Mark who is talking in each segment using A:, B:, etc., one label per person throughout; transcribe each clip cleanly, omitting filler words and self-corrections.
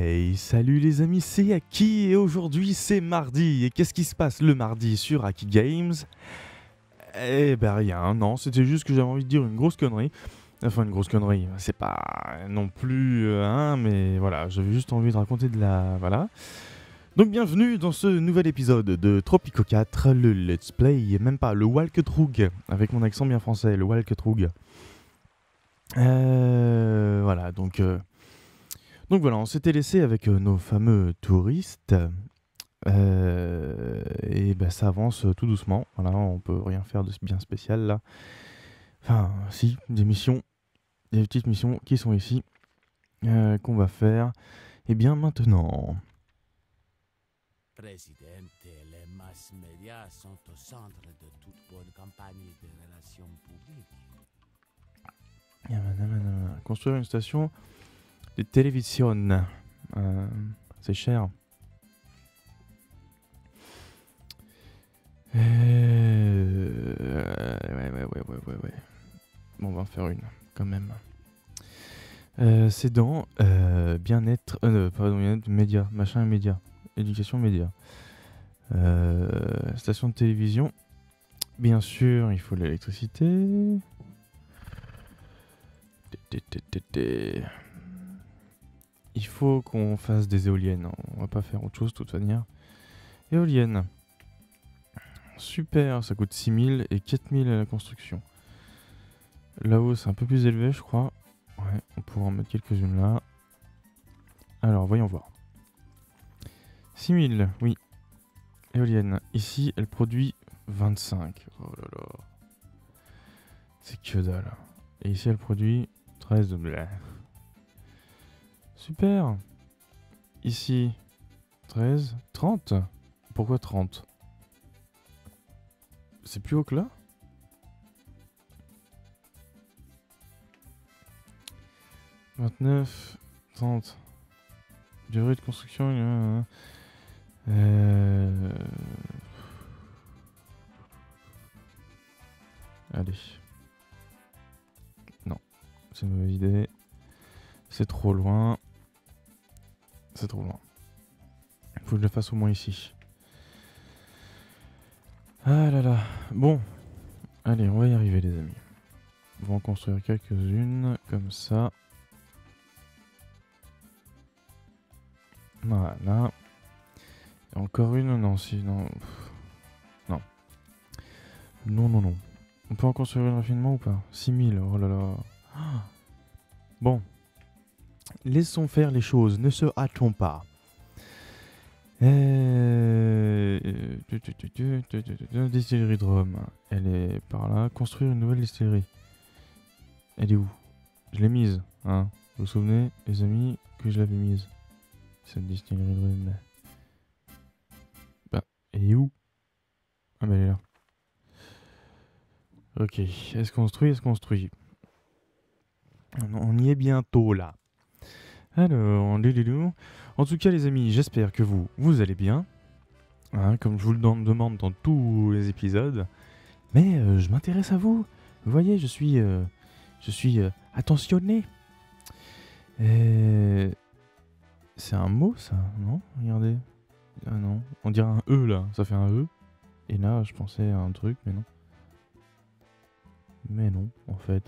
A: Salut les amis, c'est Aki et aujourd'hui c'est mardi. Et qu'est-ce qui se passe le mardi sur Aki Games? Eh ben rien, non, c'était juste que j'avais envie de dire une grosse connerie. Enfin une grosse connerie, c'est pas non plus mais voilà, j'avais juste envie de raconter de la... Voilà. Donc bienvenue dans ce nouvel épisode de Tropico 4, le Let's Play, même pas, le Walkthrough, avec mon accent bien français, le Walkthrough. Voilà, donc voilà, on s'était laissé avec nos fameux touristes, et ben ça avance tout doucement, voilà, on peut rien faire de bien spécial là. Enfin, si, des petites missions qui sont ici, qu'on va faire, et bien maintenant.
B: Présidente, les masses médias sont au centre de toute bonne campagne de relations publiques.
A: Construire une station de télévision, c'est cher. Ouais. Bon, on va en faire une, quand même. C'est dans bien-être, pardon, bien-être, média, machin et média, éducation média. Station de télévision, bien sûr, il faut l'électricité. Il faut qu'on fasse des éoliennes, on va pas faire autre chose de toute manière. Éoliennes. Super, ça coûte 6000 et 4000 à la construction. Là-haut, c'est un peu plus élevé, je crois. Ouais, on pourra en mettre quelques-unes là. Alors, voyons voir. 6000, oui. Éolienne. Ici, elle produit 25. Oh là là. C'est que dalle. Et ici, elle produit 13 de blé. Super. Ici, 13. 30. Pourquoi 30? C'est plus haut que là? « 29, 30. Durée de construction... Allez. Non, c'est une mauvaise idée. C'est trop loin. C'est trop loin. Faut que je le fasse au moins ici. Ah là là. Bon. Allez, on va y arriver les amis. On va en construire quelques-unes comme ça. Voilà. Et encore une, non, si, non. Non. Non. On peut en construire une rapidement ou pas? 6000, oh là là. Bon. Laissons faire les choses, ne se hâtons pas. Distillerie de rhum. Elle est par là. Construire une nouvelle distillerie. Elle est où? Je l'ai mise, hein. Vous vous souvenez, les amis, que je l'avais mise? Cette distillerie de rhum. Bah, elle est où? Ah bah elle est là. Ok, elle se construit. On y est bientôt là. Alors, en tout cas les amis, j'espère que vous allez bien. Hein, comme je vous le demande dans tous les épisodes. Mais je m'intéresse à vous. Vous voyez, je suis attentionné. C'est un mot ça, non? Regardez. Ah non, on dirait un E là, ça fait un E. Et là, je pensais à un truc, mais non. Mais non, en fait.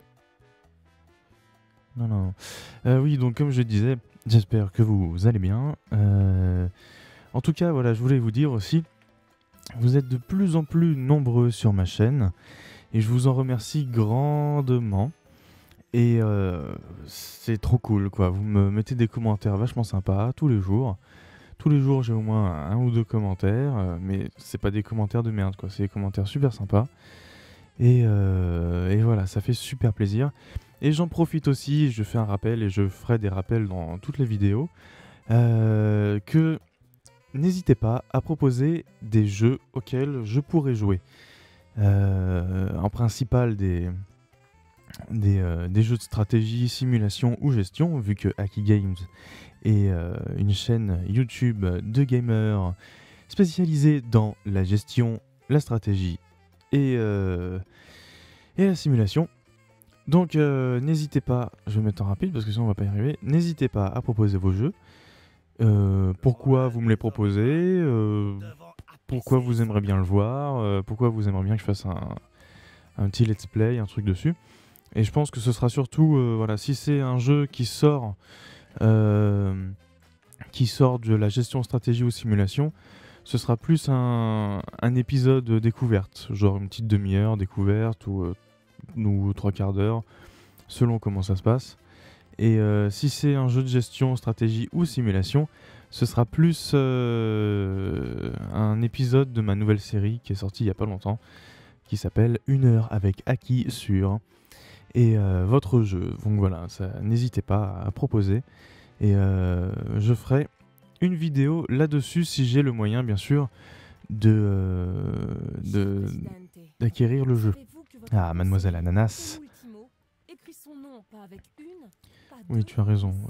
A: Non. Oui, donc comme je disais, j'espère que vous allez bien. En tout cas, voilà, je voulais vous dire aussi, vous êtes de plus en plus nombreux sur ma chaîne. Et je vous en remercie grandement. Et c'est trop cool, quoi. Vous me mettez des commentaires vachement sympas tous les jours. Tous les jours, j'ai au moins un ou deux commentaires. Mais c'est pas des commentaires de merde, quoi. C'est des commentaires super sympas. Et voilà, ça fait super plaisir. Et j'en profite aussi, je fais un rappel, et je ferai des rappels dans toutes les vidéos, que n'hésitez pas à proposer des jeux auxquels je pourrais jouer. En principal des jeux de stratégie, simulation ou gestion, vu que Aki Games est une chaîne YouTube de gamers spécialisée dans la gestion, la stratégie et la simulation. Donc n'hésitez pas, je vais mettre en rapide parce que sinon on va pas y arriver, n'hésitez pas à proposer vos jeux. pourquoi vous me les proposez, pourquoi vous aimeriez bien le voir, pourquoi vous aimeriez bien que je fasse un petit let's play, un truc dessus. Et je pense que ce sera surtout, voilà, si c'est un jeu qui sort de la gestion stratégie ou simulation, ce sera plus un épisode découverte, genre une petite demi-heure découverte ou 3/4 d'heure, selon comment ça se passe. Et si c'est un jeu de gestion, stratégie ou simulation, ce sera plus un épisode de ma nouvelle série qui est sortie il y a pas longtemps, qui s'appelle 1 heure avec Aki sur et votre jeu. Donc voilà, n'hésitez pas à proposer. Et je ferai une vidéo là-dessus si j'ai le moyen, bien sûr, d'acquérir le jeu. Ah, Mademoiselle Ananas. Oui, tu as raison. On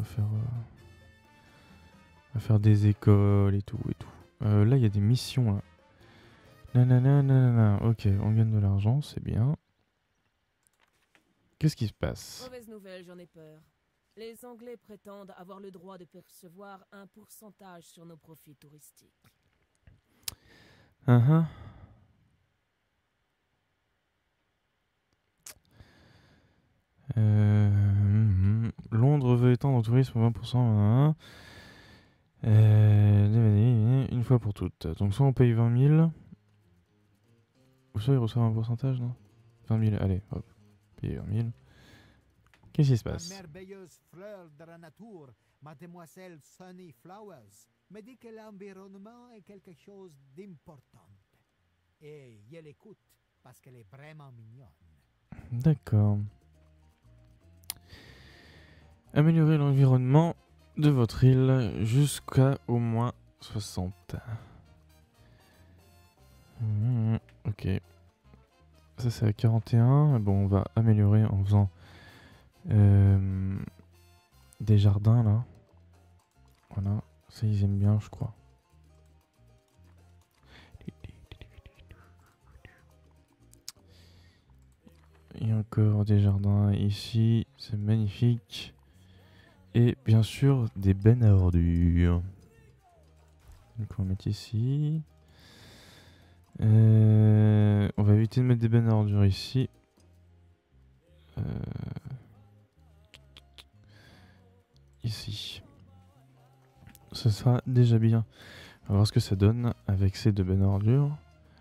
A: va faire des écoles et tout. Là, il y a des missions. Là. Nanana. Ok, on gagne de l'argent, c'est bien. Qu'est-ce qui se passe?
C: Mauvaise nouvelle, j'en ai peur. Les Anglais prétendent avoir le droit de percevoir un pourcentage sur nos profits touristiques.
A: Londres veut étendre au tourisme 20%. Une fois pour toutes. Donc soit on paye 20 000, ou soit il reçoit un pourcentage, non? 20 000, allez, hop, paye 20 000. Qu'est-ce qui se passe?
D: La merveilleuse fleur de la nature, Mademoiselle Sunny Flowers, me dit que l'environnement est quelque chose d'important. Et je l'écoute parce qu'elle est vraiment mignonne.
A: D'accord. Améliorer l'environnement de votre île jusqu'à au moins 60. Ok. Ça c'est à 41. Bon, on va améliorer en faisant des jardins là. Voilà. Ça ils aiment bien, je crois. Et encore des jardins ici. C'est magnifique. Et bien sûr, des bennes à ordures. Donc on va mettre ici. On va éviter de mettre des bennes à ordures ici. Ici. Ce sera déjà bien. On va voir ce que ça donne avec ces deux bennes à ordures.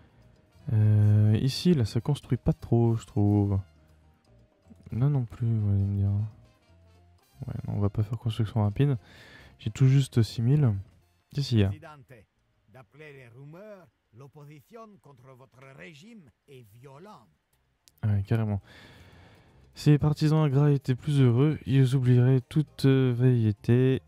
A: Ici, là, ça construit pas trop, je trouve. Là non plus, vous allez me dire. Ouais, non, on va pas faire construction rapide. J'ai tout juste 6000. Qu'est-ce qu'il y a?
D: D'après les rumeurs, l'opposition contre votre régime est violente.
A: Ouais, carrément. Si les partisans agra étaient plus heureux, ils oublieraient toute velléité.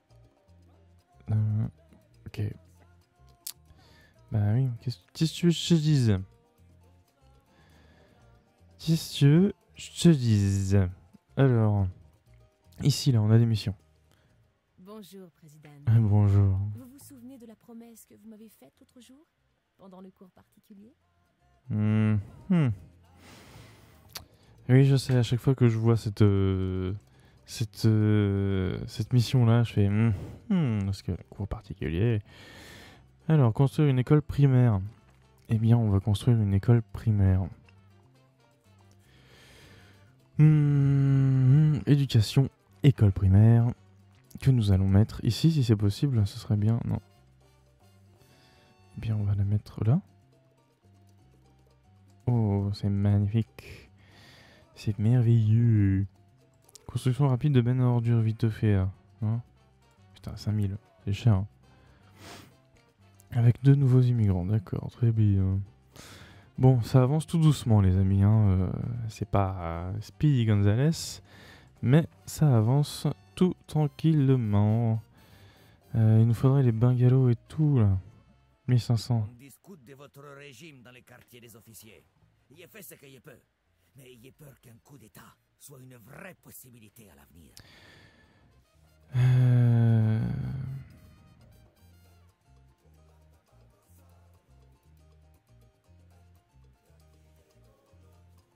A: Ok. Bah oui, qu'est-ce que tu veux que je te dise? Qu'est-ce que tu veux que je te dise? Alors, ici, là, on a des missions.
C: Bonjour, Président.
A: Bonjour.
C: Vous vous souvenez de la promesse que vous m'avez faite l'autre jour, pendant le cours particulier?
A: Oui, je sais, à chaque fois que je vois cette mission-là, je fais parce que cours particulier. Alors, construire une école primaire. Eh bien, on va construire une école primaire. Éducation, école primaire. Que nous allons mettre ici, si c'est possible, ce serait bien. Non. Eh bien, on va la mettre là. Oh, c'est magnifique. C'est merveilleux. Construction rapide de bennes à ordures vite fait. Hein, putain, 5000. C'est cher. Hein. Avec 2 nouveaux immigrants. D'accord, très bien. Bon, ça avance tout doucement, les amis. Hein. C'est pas Speedy Gonzales. Mais ça avance tout tranquillement. Il nous faudrait les bungalows et tout, là. 1500.
E: On discute de votre régime dans les quartiers des officiers. Il fait ce qu'il peut. Mais il a peur qu'un coup d'État soit une vraie possibilité à l'avenir.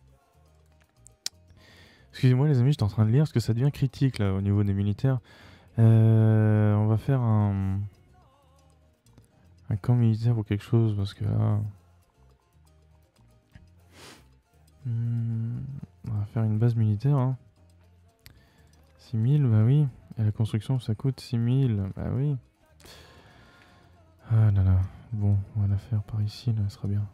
A: Excusez-moi les amis, j'étais en train de lire parce que ça devient critique là au niveau des militaires. On va faire un camp militaire ou quelque chose parce que là... on va faire une base militaire. Hein. 6000, bah oui. Et la construction, ça coûte 6000, bah oui. Ah là là. Bon, on va la faire par ici, là, ça sera bien.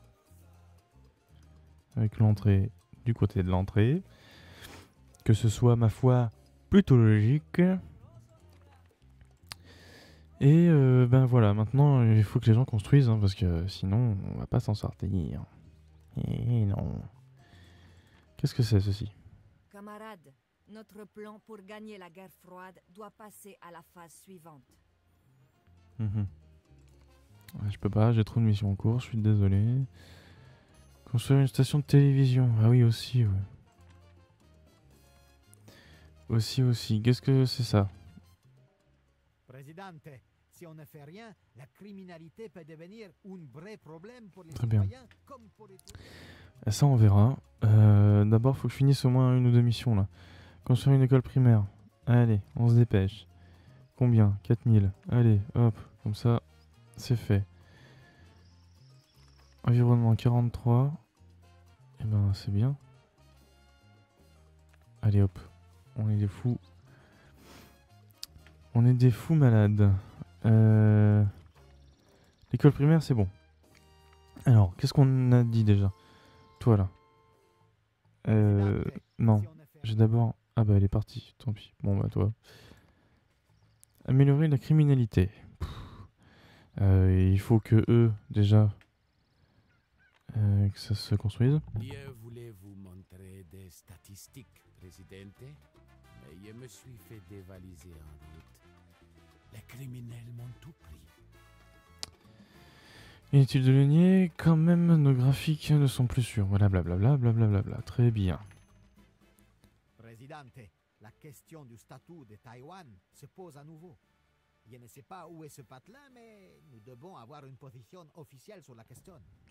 A: Avec l'entrée du côté de l'entrée. Que ce soit, ma foi, plutôt logique. Et ben voilà, maintenant, il faut que les gens construisent, hein, parce que sinon, on va pas s'en sortir. Et non. Qu'est-ce que c'est, ceci?
F: Camarades, notre plan pour gagner la guerre froide doit passer à la phase suivante.
A: Ouais, je peux pas, j'ai trop de missions en cours, je suis désolé. Construire une station de télévision. Ah oui, aussi, ouais. Aussi. Qu'est-ce que c'est ça?
D: Présidente, si on ne fait rien, la criminalité peut devenir un vrai problème pour les
A: Très bien.
D: citoyens comme pour les touristes.
A: Ça, on verra. D'abord, faut que je finisse au moins une ou deux missions, là. Construire une école primaire. Allez, on se dépêche. Combien? 4000. Allez, hop, comme ça, c'est fait. Environnement 43. Et ben, c'est bien. Allez, hop. On est des fous. On est des fous malades. L'école primaire, c'est bon. Alors, qu'est-ce qu'on a dit déjà? Toi, là. Non.
D: Si on ne fait
A: J'ai
D: rien,
A: d'abord... Ah bah, elle est partie. Tant pis. Bon, bah, toi. Améliorer la criminalité. Il faut que eux, déjà... que ça se construise.
B: Je voulais vous montrer des statistiques, Présidente, mais je me suis fait dévaliser en route. Les criminels m'ont tout pris.
A: Inutile de le nier, quand même, nos graphiques ne sont plus sûrs. Voilà, blablabla. Très bien.
D: Présidente, la question du statut de Taïwan se pose à nouveau. Je ne sais pas où est ce patelin, mais nous devons avoir une position officielle sur la question.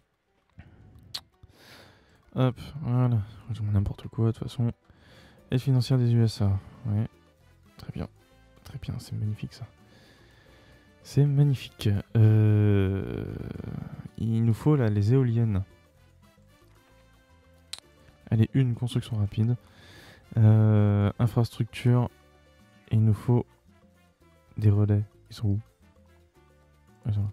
A: Hop, voilà. N'importe quoi, de toute façon. Aide financière des USA. Ouais. Très bien, c'est magnifique ça. C'est magnifique. Il nous faut là les éoliennes. Allez, une construction rapide. Infrastructure. Et il nous faut des relais. Ils sont où? Ils sont là.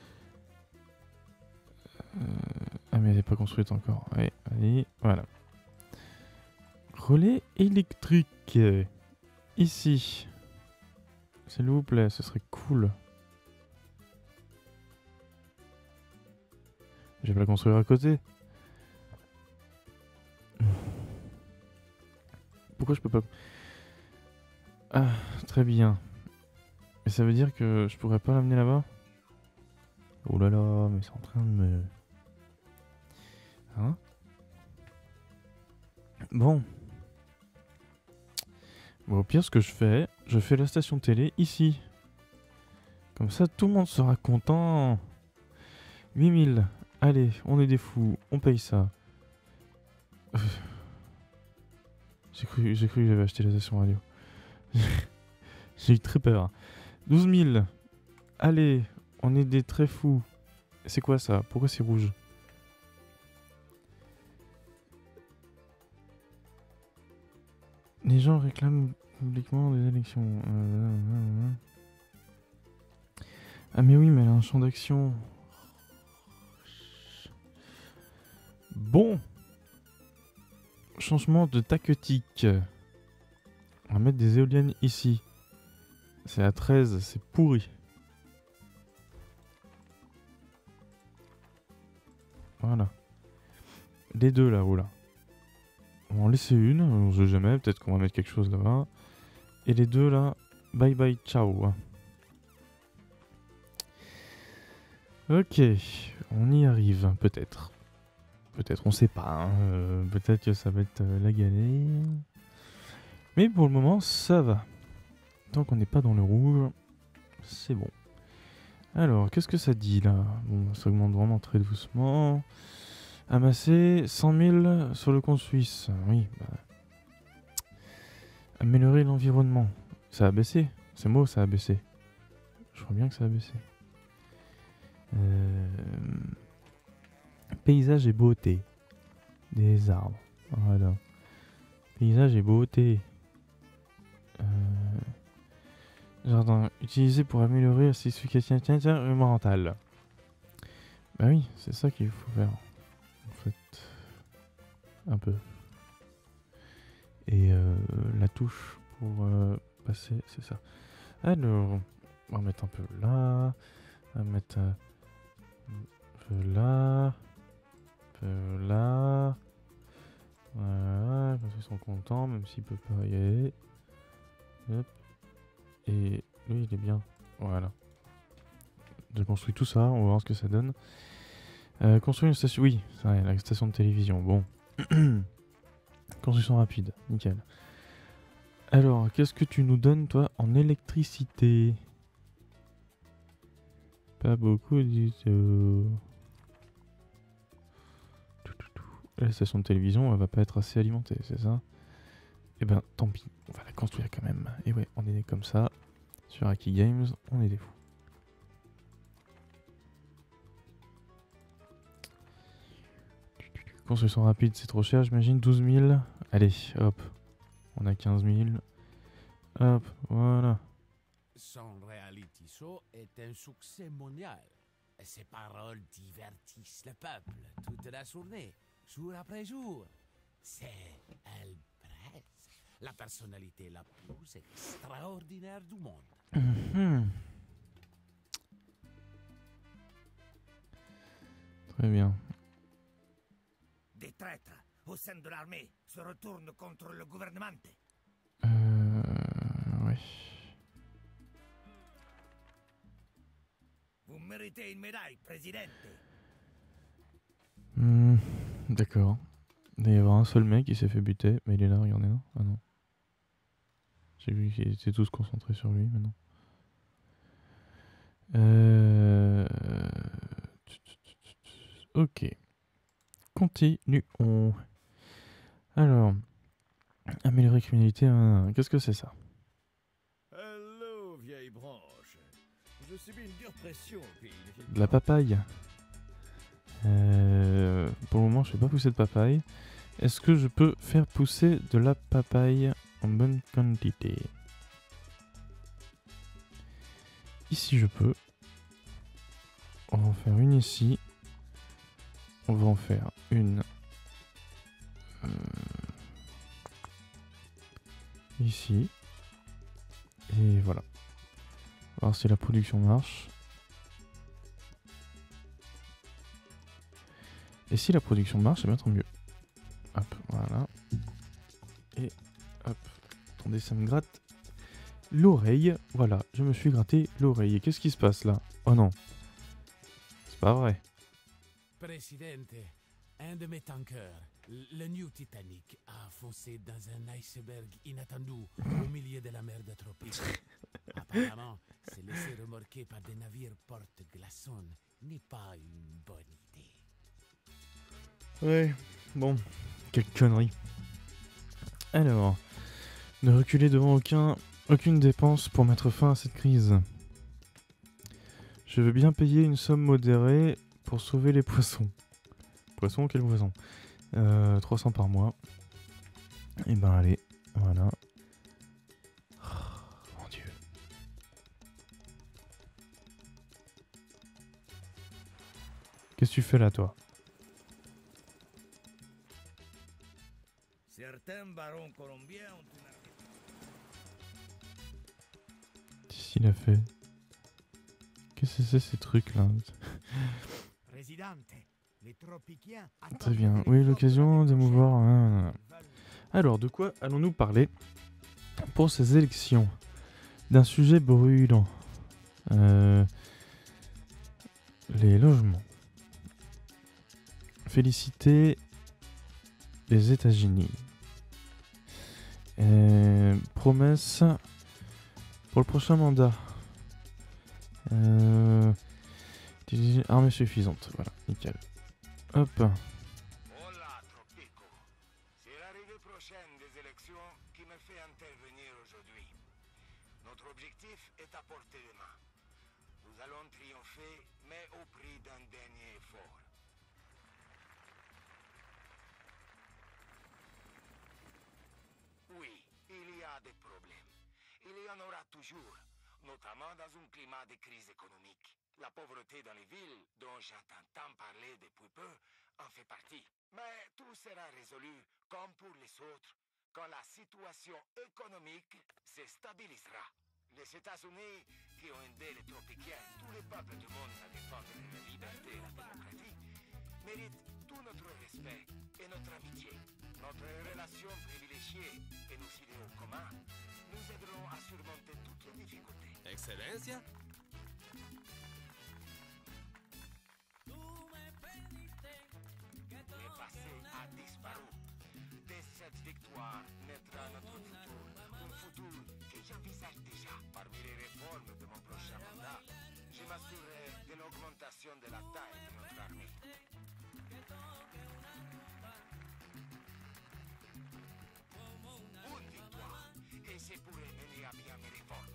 A: Ah mais elle n'est pas construite encore. Ouais, allez, voilà. Relais électrique. Ici. S'il vous plaît, ce serait cool. Je vais la construire à côté. Pourquoi je peux pas... Ah, très bien. Mais ça veut dire que je pourrais pas l'amener là-bas? Oh là là, mais c'est en train de me... Hein? Bon. Bon, au pire, ce que je fais la station télé ici. Comme ça, tout le monde sera content. 8000. Allez, on est des fous. On paye ça. J'ai cru que j'avais acheté la station radio. J'ai eu très peur. 12 000. Allez, on est des très fous. C'est quoi ça? Pourquoi c'est rouge? Les gens réclament publiquement des élections. Ah mais oui, mais elle a un champ d'action. Bon. Changement de tactique. On va mettre des éoliennes ici. C'est à 13, c'est pourri. Voilà. Les deux là-haut là. On va en laisser une, on sait jamais, peut-être qu'on va mettre quelque chose là-bas. Et les deux là, bye bye, ciao. Ok, on y arrive, peut-être. Peut-être, on sait pas. Hein. Peut-être que ça va être la galère. Mais pour le moment, ça va. Tant qu'on n'est pas dans le rouge, c'est bon. Alors, qu'est-ce que ça dit là? Bon, ça augmente vraiment très doucement. Amasser 100 000 sur le compte suisse. Oui, bah. Améliorer l'environnement. Ça a baissé. C'est moi, ça a baissé. Je crois bien que ça a baissé. Paysage et beauté. Des arbres. Voilà. Paysage et beauté. Jardin. Utilisé pour améliorer la spécification mentale. Bah oui, c'est ça qu'il faut faire. En fait. Un peu. Et la touche pour passer, c'est ça. Alors, on va mettre un peu là. On va mettre un peu là. Un peu là. Voilà, comme ça ils sont contents, même s'ils peuvent pas y aller. Hop. Et lui, il est bien. Voilà. J'ai construit tout ça, on va voir ce que ça donne. Construire une station... Oui, c'est vrai, la station de télévision. Bon. Construction rapide, nickel. Alors, qu'est-ce que tu nous donnes, toi, en électricité? Pas beaucoup du tout. La station de télévision, elle va pas être assez alimentée, c'est ça? Eh ben, tant pis, on va la construire quand même. Et ouais, on est comme ça. Sur Aki Games, on est des fous. Construction rapide, c'est trop cher, j'imagine. 12 000. Allez, hop. On a 15 000. Hop, voilà.
B: Son reality show est un succès mondial. Ses paroles divertissent le peuple toute la journée, jour après jour. C'est Elbreth, la personnalité la plus extraordinaire du monde.
A: Très bien.
E: Des traîtres au sein de l'armée se retournent contre le gouvernement.
A: Ouais.
E: Vous méritez une médaille, présidente.
A: D'accord. Il y avoir un seul mec qui s'est fait buter, mais il est là, regardez là. Ah non. J'ai vu qu'ils étaient tous concentrés sur lui maintenant. Ok. Continuons. Alors. Améliorer la criminalité. Qu'est-ce que c'est ça?
G: Hello, vieille branche. Je subis une dure pression, puis...
A: De la papaye. Pour le moment, je ne fais pas pousser de papaye. Est-ce que je peux faire pousser de la papaye en bonne quantité? Ici, je peux. On va en faire une ici. On va en faire une... ici. Et voilà. On va voir si la production marche. Et si la production marche, c'est bien tant mieux. Hop, voilà. Et hop. Attendez, ça me gratte l'oreille. Voilà, je me suis gratté l'oreille. Et qu'est-ce qui se passe là? Oh non. C'est pas vrai.
B: Présidente, un de mes tankers, le New Titanic, a foncé dans un iceberg inattendu au milieu de la mer de tropique. Apparemment, se laisser remorquer par des navires porte-glaçons n'est pas une bonne idée.
A: Ouais, bon, quelle connerie. Alors, ne reculer devant aucune dépense pour mettre fin à cette crise. Je veux bien payer une somme modérée pour sauver les poissons. Poisson, quel poisson? 300 par mois. Et ben allez, voilà. Oh, mon Dieu. Qu'est-ce que tu fais là, toi?
E: Certains barons colombiens ont une...
A: Qu'est-ce qu'il a fait? Qu'est-ce que c'est ces trucs là?
D: Présidente, les tropiciens
A: Très bien. Oui, l'occasion d'émouvoir. Alors, de quoi allons-nous parler pour ces élections? D'un sujet brûlant. Les logements. Féliciter les États-Unis. Promesse pour le prochain mandat. Utiliser armée suffisante. Voilà, nickel. Hop.
H: Hola, Tropico. C'est l'arrivée prochaine des élections qui me fait intervenir aujourd'hui. Notre Notre objectif est à portée de main. Nous allons triompher, mais au prix d'un dernier effort. Oui, il y a des problèmes. Il y en aura toujours, notamment dans un climat de crise économique. La pauvreté dans les villes, dont j'entends tant parler depuis peu, en fait partie. Mais tout sera résolu, comme pour les autres, quand la situation économique se stabilisera. Les États-Unis, qui ont aidé les tropiciens, tous les peuples du monde à défendre la liberté et la démocratie, méritent tout notre respect et notre amitié. Notre relation privilégiée et nos idéaux communs nous aideront à surmonter toutes les difficultés.
I: Excelencia.
H: Le passé a disparu. De cette victoire naîtra notre futur. Un futur que j'envisage déjà. Parmi les réformes de mon prochain mandat, je m'assurerai de l'augmentation de la taille de notre armée. Une victoire, et je pourrai mener à bien mes réformes.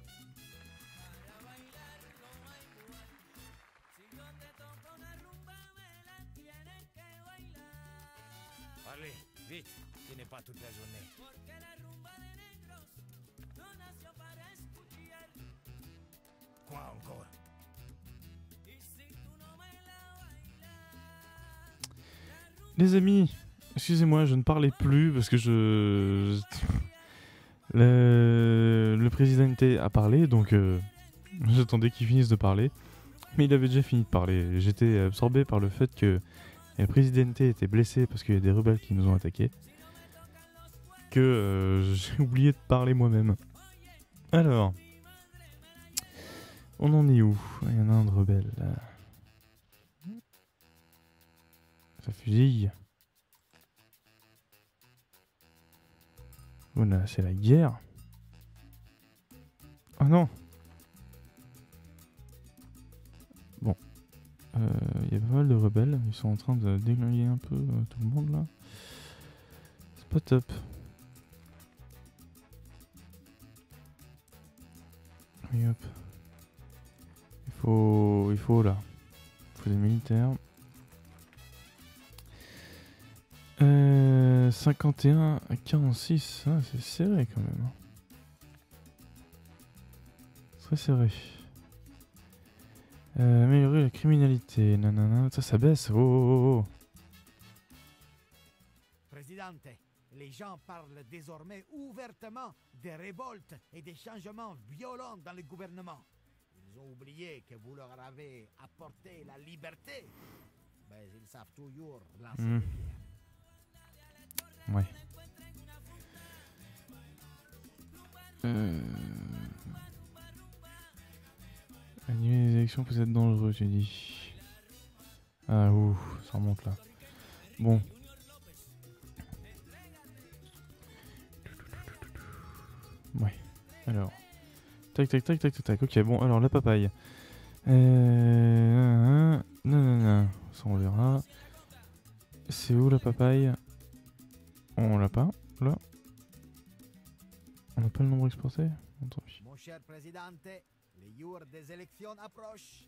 E: Allez, vite, tu n'es pas toute la journée. Quoi encore?
A: Les amis, excusez-moi, je ne parlais plus parce que le présidenté a parlé, donc j'attendais qu'il finisse de parler. Mais il avait déjà fini de parler. J'étais absorbé par le fait que le présidenté était blessé parce qu'il y a des rebelles qui nous ont attaqués. Que j'ai oublié de parler moi-même. Alors, on en est où? Il y en a un de rebelle là. Ça fusille. Voilà, c'est la guerre. Ah non. Bon. Il y a pas mal de rebelles. Ils sont en train de déglinguer un peu tout le monde là. C'est pas top. Oui, hop. Il faut là. Il faut des militaires. 51 à 46, ah, c'est serré quand même. Très serré. Améliorer la criminalité, nanana, ça baisse, oh.
D: Présidente, les gens parlent désormais ouvertement des révoltes et des changements violents dans le gouvernement. Ils ont oublié que vous leur avez apporté la liberté, mais ils savent toujours lancer des pierres.
A: Ouais. Annuler les élections peut être dangereux, tu dis. Ah ouh, ça remonte là. Bon. Ouais. Alors. Tac tac tac tac tac tac. Ok, bon, alors la papaye. Non. Ça on verra. C'est où la papaye? On l'a pas, là. On n'a pas le nombre exporté. Bon, tant pis.
D: Mon cher président, les jours des élections approchent.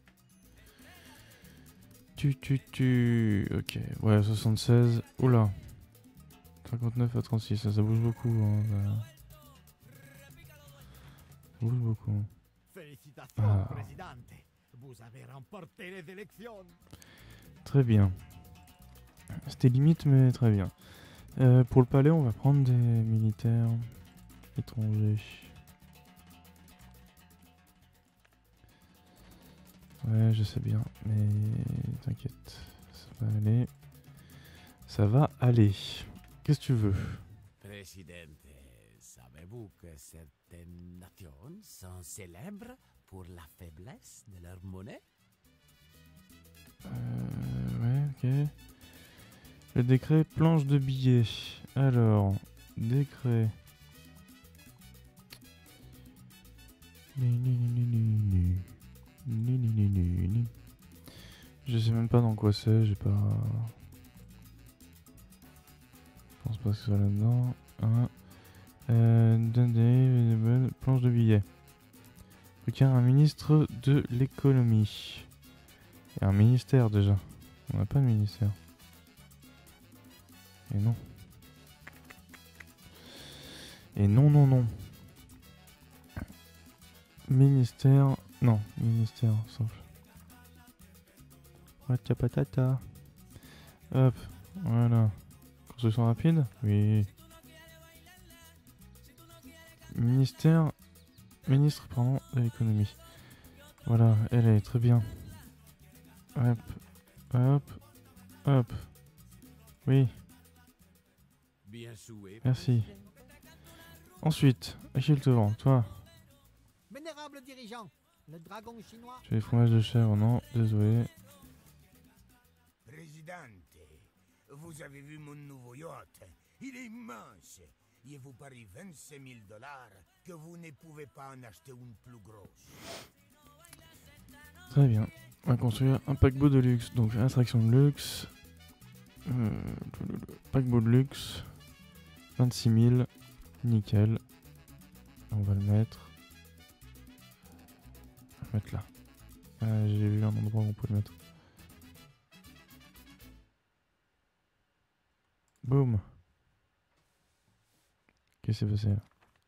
A: Ok, ouais, 76. Oula. 59 à 36, ça bouge beaucoup. Hein, ça bouge beaucoup.
D: Félicitations, présidente. Vous avez remporté les élections.
A: Très bien. C'était limite, mais très bien. Pour le palais, on va prendre des militaires étrangers. Ouais, je sais bien, mais t'inquiète, ça va aller. Ça va aller. Qu'est-ce que tu veux?
B: Presidente, savez-vous que certaines nations sont célèbres pour la faiblesse de leur monnaie?
A: Ouais, ok. Le décret planche de billets. Alors, décret. Je sais même pas dans quoi c'est, j'ai pas... Je pense pas que ce soit là-dedans. Planche de billets. requiert un ministre de l'économie. Et un ministère déjà. On n'a pas de ministère. Et non. Et non, non, non. Ministère... Non, ministère, simple. Patata. Hop, voilà. Construction rapide? Oui. Ministre, pardon, de l'économie. Voilà, elle est très bien. Hop, hop, hop. Oui,
B: Bien souhait.
A: merci. Ensuite, Achille Tevant, toi,
D: Vénérable dirigeant, le dragon chinois...
A: tu fais des fromages de chèvre, non, désolé.
H: Présidente, vous avez vu mon nouveau yacht? Il est immense. Il vous parie 25 000 $ que vous ne pouvez pas en acheter une plus grosse.
A: Très bien. On va construire un paquebot de luxe, donc attraction de luxe. Paquebot de luxe. 26 000. Nickel. On va le mettre. On va le mettre là. J'ai vu un endroit où on peut le mettre. Boum. Qu'est-ce qui s'est passé là?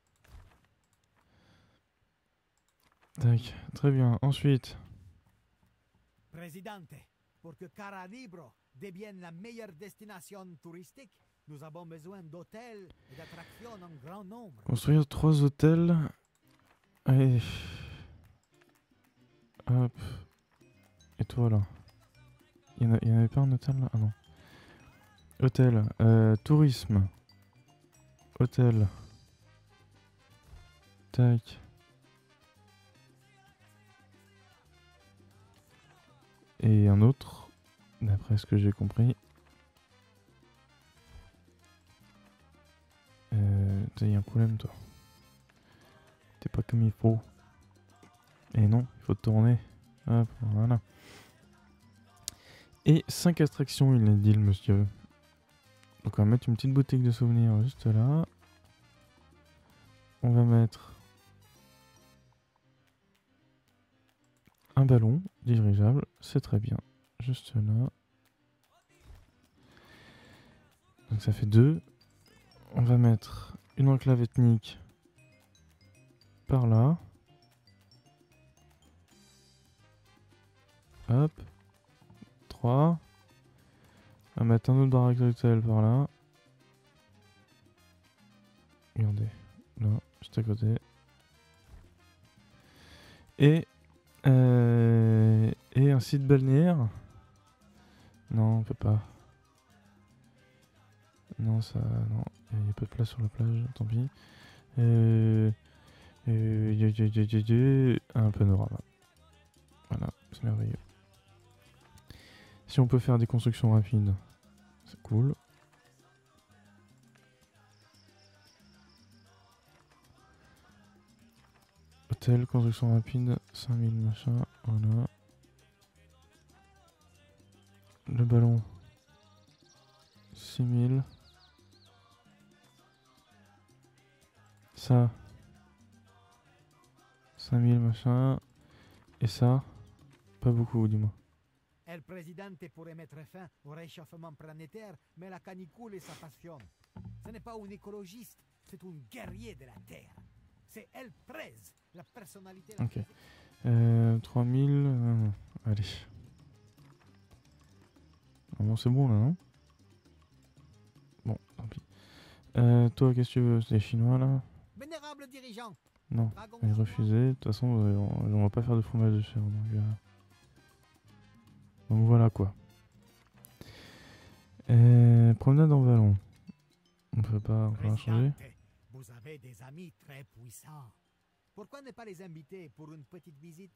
A: Tac, très bien. Ensuite,
D: Présidente, pour que Cara Libro devienne la meilleure destination touristique, nous avons besoin d'hôtels et d'attractions en grand nombre.
A: construire 3 hôtels. Allez. Hop. Et toi là. Il y en avait pas un hôtel là? Ah non. Hôtel. Tourisme. Hôtel. Tac. Et un autre. D'après ce que j'ai compris. T'as y a un problème toi. T'es pas comme il faut. Et non, il faut tourner. Hop, voilà. Et 5 attractions, il a dit le monsieur. Donc on va mettre une petite boutique de souvenirs juste là. On va mettre un ballon dirigeable, c'est très bien. Juste là. Donc ça fait 2. On va mettre une enclave ethnique par là. Hop. 3. On va mettre un autre baraque d'hôtel par là. Regardez. Là, juste à côté. Et un site balnéaire. Non, on peut pas. Non, ça... Non, il n'y a pas de place sur la plage, tant pis. Un panorama. Voilà, c'est merveilleux. Si on peut faire des constructions rapides, c'est cool. Hôtel, construction rapide, 5000 machin, voilà. Le ballon, 6000. Ça, 5000 machin. Et ça, pas beaucoup, dis-moi.
D: El Presidente pourrait mettre fin au réchauffement planétaire, mais la canicule est sa passion. Ce n'est pas un écologiste, c'est un guerrier de la Terre. C'est El Prez, la personnalité...
A: Ok. 3000... allez. Bon, c'est bon là, non? Bon, tant pis. Toi, qu'est-ce que tu veux? C'est les Chinois là?
D: Vénérable dirigeant,
A: Non,
D: dragon
A: il est
D: chinois.
A: refusé. De toute façon, on va pas faire de fromage de chèvre. Donc voilà quoi. Promenade en ballon. On peut pas changer.
D: Présidente, vous avez des amis très puissants. Pourquoi ne pas les inviter pour une petite visite?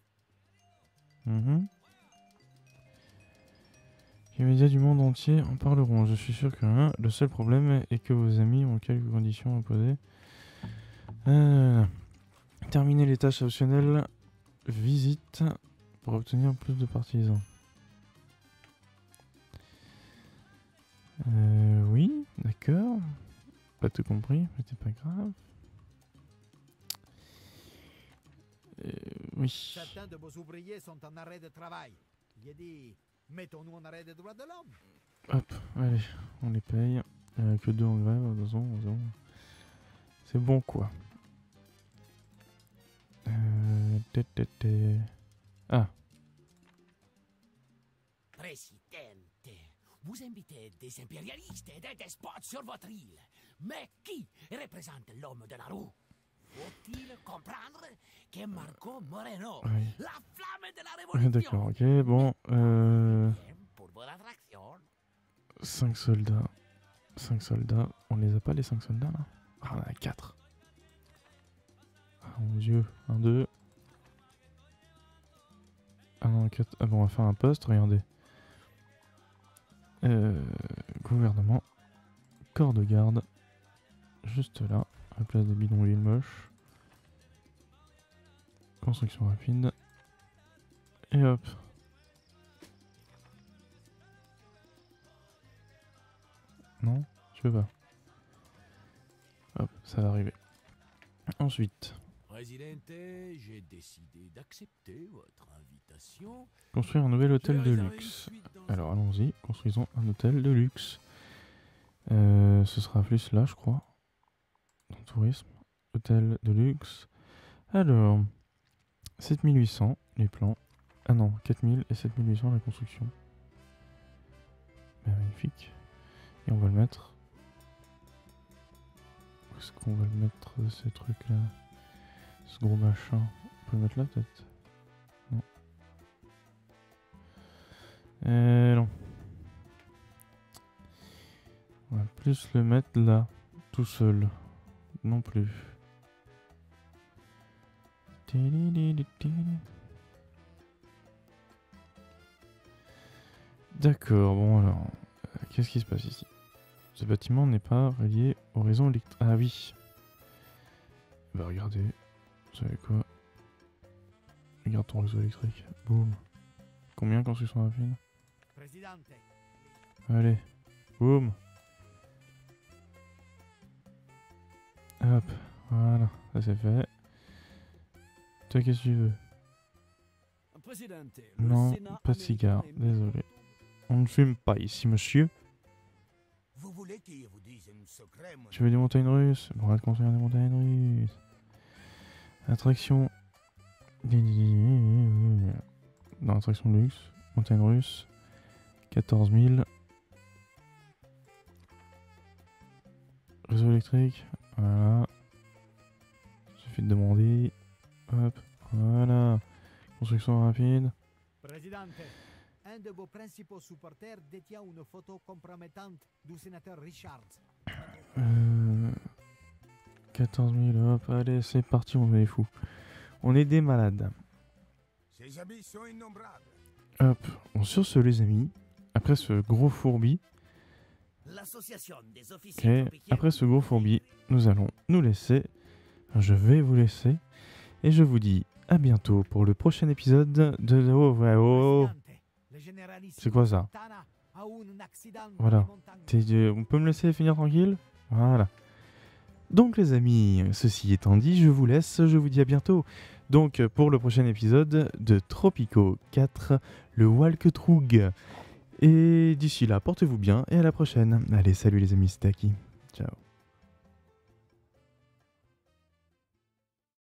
A: Les médias du monde entier en parleront. Je suis sûr que le seul problème est que vos amis ont quelques conditions à poser. Terminer les tâches optionnelles. Visite pour obtenir plus de partisans. Oui, d'accord. Pas tout compris, mais c'est pas grave. Oui.
D: Certains de vos ouvriers sont en arrêt de travail. Il a dit, mettons-nous en arrêt des droits de l'homme.
A: Hop, allez, on les paye. Que 2 en grève, de toute façon, c'est bon quoi. Ah,
B: Présidente, vous invitez des impérialistes et des despotes sur votre île. Mais qui représente l'homme de la roue? Faut-il comprendre que Marco Moreno,
A: oui.
B: la flamme de la révolution,
A: D'accord, ok, bon.
B: pour vos attractions?
A: 5 soldats. 5 soldats. On les a pas les 5 soldats là? Ah, on en a 4. Ah mon dieu. 1, 2. Ah non, 4. Ah bon, on va faire un poste, regardez. Gouvernement. Corps de garde. Juste là. À la place des bidonvilles moches. Construction rapide. Et hop. Non, tu veux pas. Hop, ça va arriver. Ensuite,
B: Présidente, j'ai décidé d'accepter votre invitation.
A: construire un nouvel hôtel de
B: réserver une
A: luxe.
B: suite dans
A: Alors allons-y, construisons un hôtel de luxe. Ce sera plus là, je crois. Dans le tourisme. Hôtel de luxe. Alors, 7800 les plans. Ah non, 4000 et 7800 la construction. Magnifique. Et on va le mettre. Où est-ce qu'on va le mettre, ces trucs-là? Ce gros machin. On peut le mettre là, peut-être? Non. Non. On va plus le mettre là, tout seul. Non plus. D'accord, bon alors. Qu'est-ce qui se passe ici? Ce bâtiment n'est pas relié au réseau électrique. Ah oui. Bah regardez. Vous savez quoi? Regarde ton réseau électrique. Boum. Combien construction rapide?
D: Présidente,
A: Allez. Boum. Hop. Voilà. Ça c'est fait. Toi qu'est-ce que tu veux?
G: Présidente, le
A: Non,
G: Sénat
A: pas de
G: américain
A: cigare.
G: est-
A: Désolé. On ne fume pas ici, monsieur.
H: Vous voulez que je vous dise un secret, mon
A: Tu veux des montagnes russes? Bon, on va te construire des montagnes russes. Attraction. Non, attraction de luxe. Montagne russe. 14 000. Réseau électrique. Voilà. Suffit de demander. Hop. Voilà. Construction rapide.
D: Présidente, un de vos principaux supporters détient une photo compromettante du sénateur Richards.
A: 14 000. Hop. Allez, c'est parti, on est fous. On est des malades.
H: Ces amis sont innombrables.
A: Hop. On sur ce, les amis. Après ce gros fourbi.
E: L'association des
A: Ok,
E: officiers tropiciens-
A: après ce gros fourbi, nous allons nous laisser. Je vais vous laisser. Et je vous dis à bientôt pour le prochain épisode de... Oh, ouais, oh.
D: Présidente, le généralissimo
A: C'est quoi ça?
D: Fontana a eu un accident dans
A: Voilà.
D: les montagnes.
A: On peut me laisser finir tranquille? Voilà. Donc les amis, ceci étant dit, je vous laisse. Je vous dis à bientôt. Donc pour le prochain épisode de Tropico 4, le Walkthrough. Et d'ici là, portez-vous bien et à la prochaine. Allez, salut les amis, c'était Aki. Ciao.